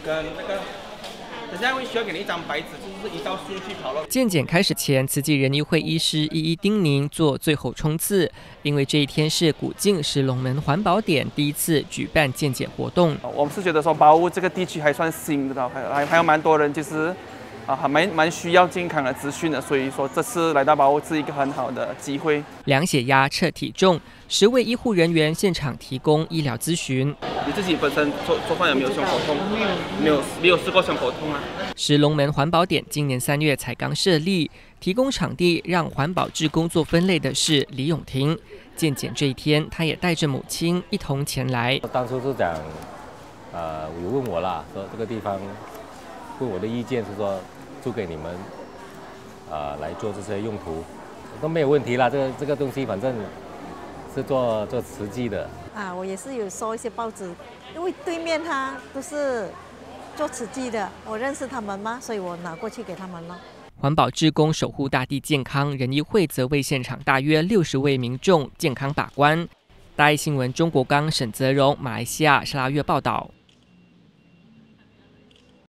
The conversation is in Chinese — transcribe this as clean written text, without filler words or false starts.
跟那个。 等下会需要给你一张白纸，就是依照顺序跑了。 健检开始前，慈济人医会医师一一叮咛做最后冲刺，因为这一天是古晋石龙门环保点第一次举办健检活动。 我们是觉得说宝物这个地区还算新的，还有蛮多人就是还蛮需要健康的资讯的，所以说这次来到宝物是一个很好的机会。 量血压、测体重，10位医护人员现场提供医疗咨询。 你自己本身做饭有没有胸口痛？没有试过胸口痛啊？ 石龙门环保点今年3月才刚设立，提供场地让环保志工做分类的是李永婷。健检这一天，他也带着母亲一同前来。 当初是讲，有问我啦，说这个地方，问我的意见是说，租给你们，来做这些用途，都没有问题啦。这个东西反正是做慈济的。 我也是有收一些报纸，因为对面他都是做慈济的，我认识他们嘛，所以我拿过去给他们了。 环保志工守护大地健康，人医会则为现场大约60位民众健康把关。大爱新闻中国刚沈泽荣，马来西亚沙拉越报道。